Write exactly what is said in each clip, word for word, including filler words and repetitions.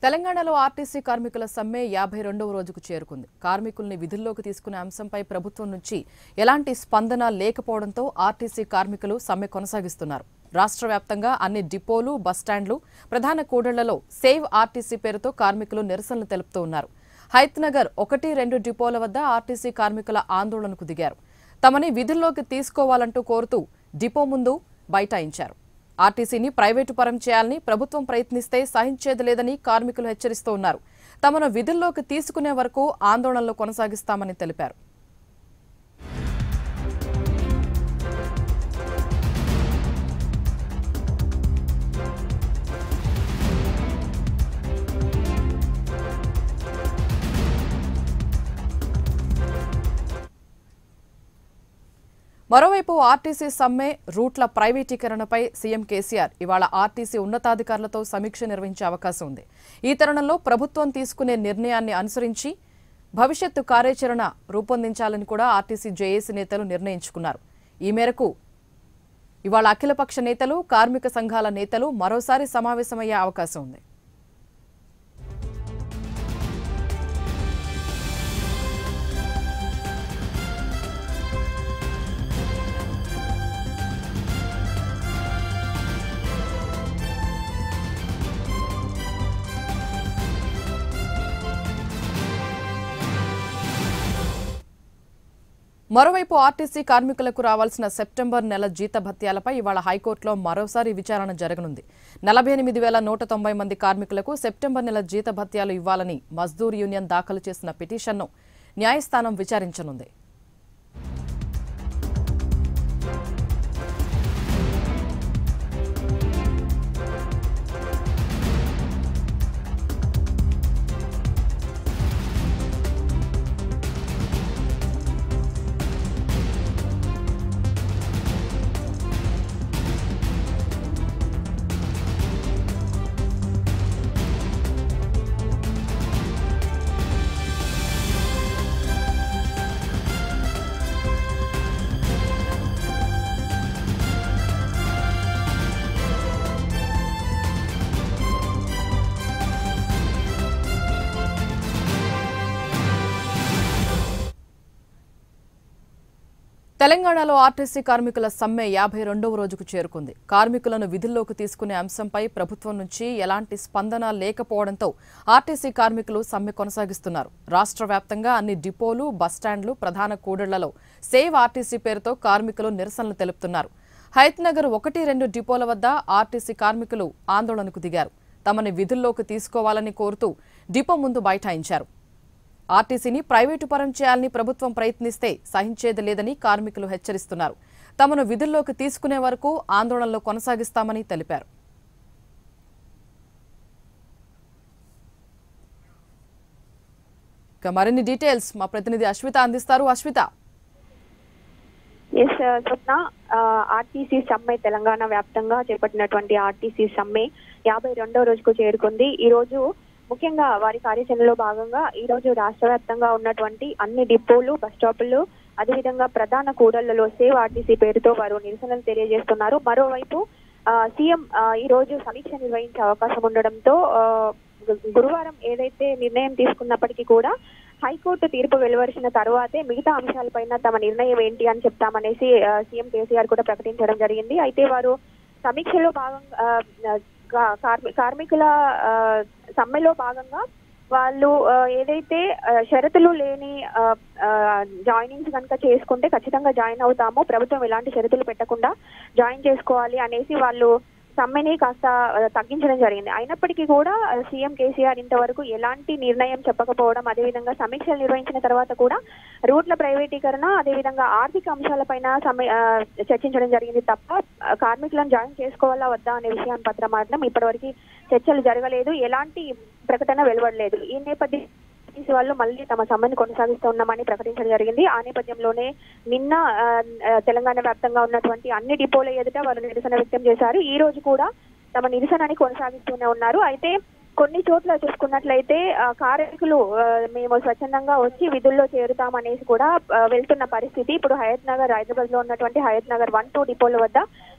తెలంగాణలో ఆర్టీసీ కార్మికుల సమ్మె యాభై రెండవ రోజుకు చేరుకుంది. కార్మికుల్ని విధుల్లోకి తీసుకునే అంశంపై ప్రభుత్వం నుంచి ఎలాంటి స్పందన లేకపోవడంతో ఆర్టీసీ కార్మికులు సమ్మె కొనసాగిస్తున్నారు. రాష్ట్ర వ్యాప్తంగా అన్ని డిపోలు, బస్టాండ్లు, ప్రధాన కూడళ్లలో సేవ్ ఆర్టీసీ పేరుతో కార్మికులు నిరసనలు తెలుపుతూ ఉన్నారు. హయత్నగర్ ఒకటి రెండు డిపోల వద్ద ఆర్టీసీ కార్మికుల ఆందోళనకు దిగారు. తమని విధుల్లోకి తీసుకోవాలంటూ కోరుతూ డిపో ముందు బైఠాయించారు. ఆర్టీసీని ప్రైవేటు పరం చేయాలని ప్రభుత్వం ప్రయత్నిస్తే సహించేది లేదని కార్మికులు హెచ్చరిస్తూ ఉన్నారు. తమను విధుల్లోకి తీసుకునే వరకు ఆందోళనలు కొనసాగిస్తామని తెలిపారు. మరోవైపు ఆర్టీసీ సమ్మె, రూట్ల ప్రైవేటీకరణపై సీఎం కేసీఆర్ ఇవాళ ఆర్టీసీ ఉన్నతాధికారులతో సమీక్ష నిర్వహించే అవకాశం ఉంది. ఈ తరుణంలో ప్రభుత్వం తీసుకునే నిర్ణయాన్ని అనుసరించి భవిష్యత్తు కార్యాచరణ రూపొందించాలని కూడా ఆర్టీసీ జేఏసీ నేతలు నిర్ణయించుకున్నారు. ఈ మేరకు ఇవాళ అఖిలపక్ష నేతలు, కార్మిక సంఘాల నేతలు మరోసారి సమావేశమయ్యే అవకాశం ఉంది. మరోవైపు ఆర్టీసీ కార్మికులకు రావాల్సిన సెప్టెంబర్ నెల జీతభత్యాలపై ఇవాళ హైకోర్టులో మరోసారి విచారణ జరగనుంది. నలభై ఎనిమిది వేల నూట తొంభై మంది కార్మికులకు సెప్టెంబర్ నెల జీతభత్యాలు ఇవ్వాలని మజ్దూర్ యూనియన్ దాఖలు చేసిన పిటిషన్ను న్యాయస్థానం విచారించనుంది. తెలంగాణలో ఆర్టీసీ కార్మికుల సమ్మె యాభై రెండవ రోజుకు చేరుకుంది. కార్మికులను విధుల్లోకి తీసుకునే అంశంపై ప్రభుత్వం నుంచి ఎలాంటి స్పందన లేకపోవడంతో ఆర్టీసీ కార్మికులు సమ్మె కొనసాగిస్తున్నారు. రాష్ట్ర వ్యాప్తంగా అన్ని డిపోలు, బస్టాండ్లు, ప్రధాన కూడళ్లలో సేవ్ ఆర్టీసీ పేరుతో కార్మికులు నిరసనలు తెలుపుతున్నారు. హయత్నగర్ ఒకటి రెండు డిపోల వద్ద ఆర్టీసీ కార్మికులు ఆందోళనకు దిగారు. తమని విధుల్లోకి తీసుకోవాలని కోరుతూ డిపో ముందు బైఠాయించారు. ఆర్టీసీని ప్రైవేటు పరం చేయాలని ప్రభుత్వం ప్రయత్నిస్తే సహించేది లేదని కార్మికులు హెచ్చరిస్తున్నారు. తమను విధుల్లోకి తీసుకునే వరకు ఆందోళనలు కొనసాగిస్తామని తెలిపారు. ఇక మరిన్ని డీటెయిల్స్ మా ప్రతినిధి అశ్విత అందిస్తారు. అశ్విత, ఎస్ స్వప్న, ఆర్టీసీ సమ్మె తెలంగాణ వ్యాప్తంగా చేపట్టినటువంటి ఆర్టీసీ సమ్మె యాభై రెండో రోజుకు చేరుకుంది. ఈ రోజు ముఖ్యంగా వారి కార్యాచరణలో భాగంగా ఈ రోజు రాష్ట్ర వ్యాప్తంగా ఉన్నటువంటి అన్ని డిపోలు, బస్ స్టాపులు, అదేవిధంగా ప్రధాన కూడళ్లలో సేవ్ ఆర్టీసీ పేరుతో వారు నిరసనలు తెలియజేస్తున్నారు. మరోవైపు సీఎం ఈ రోజు సమీక్ష నిర్వహించే అవకాశం ఉండడంతో గురువారం ఏదైతే నిర్ణయం తీసుకున్నప్పటికీ కూడా హైకోర్టు తీర్పు వెలువరిచిన తర్వాతే మిగతా అంశాలపైన తమ నిర్ణయం ఏంటి అని చెప్తామనేసి సీఎం కేసీఆర్ కూడా ప్రకటించడం జరిగింది. అయితే వారు సమీక్షలో భాగంగా కార్మికుల సమ్మెలో భాగంగా వాళ్ళు ఏదైతే షరతులు లేని జాయినింగ్స్ కనుక చేసుకుంటే ఖచ్చితంగా జాయిన్ అవుతాము, ప్రభుత్వం ఎలాంటి షరతులు పెట్టకుండా జాయిన్ చేసుకోవాలి అనేసి వాళ్ళు సమ్మెని కాస్త తగ్గించడం జరిగింది. అయినప్పటికీ కూడా సీఎం కేసీఆర్ ఇంతవరకు ఎలాంటి నిర్ణయం చెప్పకపోవడం, అదేవిధంగా సమీక్షలు నిర్వహించిన తర్వాత కూడా రూట్ల ప్రైవేటీకరణ, అదేవిధంగా ఆర్థిక అంశాలపైన సమ్మె చర్చించడం జరిగింది తప్ప కార్మికులను జాయిన్ చేసుకోవాలా వద్దా అనే విషయాన్ని పత్రం మాత్రం ఇప్పటివరకు చర్చలు జరగలేదు, ఎలాంటి ప్రకటన వెలువడలేదు. ఈ నేపథ్యం వాళ్ళు మళ్ళీ తమ సమ్మెను కొనసాగిస్తున్నామని ప్రకటించడం జరిగింది. ఆ నేపథ్యంలోనే నిన్న తెలంగాణ వ్యాప్తంగా ఉన్నటువంటి అన్ని డిపోల ఎదుట వాళ్ళు నిరసన వ్యక్తం చేశారు. ఈ రోజు కూడా తమ నిరసనని కొనసాగిస్తూనే ఉన్నారు. అయితే కొన్ని చోట్ల చూసుకున్నట్లయితే కార్మికులు మేము స్వచ్ఛందంగా వచ్చి విధుల్లో చేరుతామనేసి కూడా వెళ్తున్న పరిస్థితి. ఇప్పుడు హయత్ నగర్, హైదరాబాద్ లో ఉన్నటువంటి హయత్ నగర్ వన్ టూ డిపోల వద్ద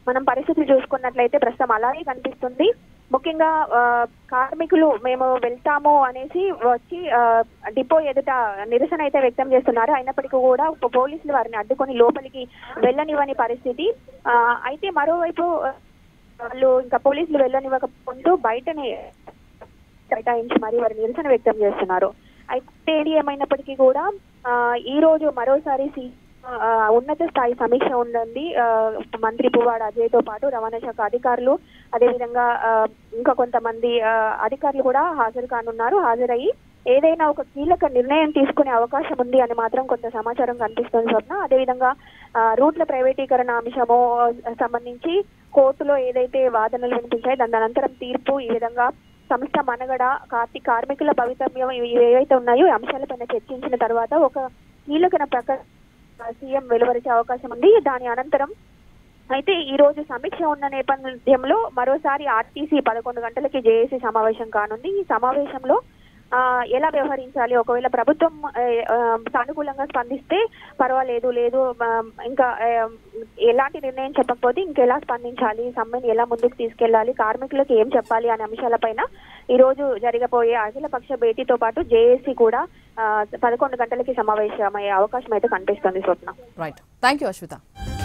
మనం పరిస్థితులు చూసుకున్నట్లయితే ప్రస్తుతం అలాగే కనిపిస్తుంది. ముఖ్యంగా కార్మికులు మేము వెళ్తాము అనేసి వచ్చి డిపో ఎదుట నిరసన అయితే వ్యక్తం చేస్తున్నారు. అయినప్పటికీ కూడా పోలీసులు వారిని అడ్డుకొని లోపలికి వెళ్ళనివ్వని పరిస్థితి. అయితే మరోవైపు వాళ్ళు ఇంకా పోలీసులు వెళ్ళనివ్వకపోతూ బయటనే కేటాయించి మరి వారి నిరసన వ్యక్తం చేస్తున్నారు. అయితే ఏది ఏమైనప్పటికీ కూడా ఈ రోజు మరోసారి సి ఉన్నత స్థాయి సమీక్ష ఉందండి. మంత్రి పువ్వాడ అజయ్ తో పాటు రవాణా శాఖ అధికారులు, అదేవిధంగా ఇంకా కొంతమంది అధికారులు కూడా హాజరు కానున్నారు. హాజరయ్యి ఏదైనా ఒక కీలక నిర్ణయం తీసుకునే అవకాశం ఉంది అని మాత్రం కొంత సమాచారం కనిపిస్తుంది స్వప్న. అదేవిధంగా రూట్ల ప్రైవేటీకరణ అంశము సంబంధించి కోర్టులో ఏదైతే వాదనలు వినిపించాయి, దాని అనంతరం తీర్పు, ఈ విధంగా సంస్థ మనగడ, కార్తి కార్మికుల భవితవ్యం ఏవైతే ఉన్నాయో అంశాలపైన చర్చించిన తర్వాత ఒక కీలక ప్రకటన సీఎం వెలువరించే అవకాశం ఉంది. దాని అనంతరం అయితే ఈ రోజు సమీక్ష ఉన్న నేపథ్యంలో మరోసారి ఆర్టీసీ పదకొండు గంటలకి జేఏసీ సమావేశం కానుంది. ఈ సమావేశంలో ఆ ఎలా వ్యవహరించాలి, ఒకవేళ ప్రభుత్వం సానుకూలంగా స్పందిస్తే పర్వాలేదు, లేదు ఇంకా ఎలాంటి నిర్ణయం చెప్పకపోతే ఇంకెలా స్పందించాలి, సమ్మెను ఎలా ముందుకు తీసుకెళ్లాలి, కార్మికులకు ఏం చెప్పాలి అనే అంశాలపైన ఈ రోజు జరగబోయే అఖిలపక్ష భేటీతో పాటు జేఏసీ కూడా పదకొండు గంటలకి సమావేశమయ్యే అవకాశం అయితే కనిపిస్తుంది Swapna. Right, thank you Ashwitha.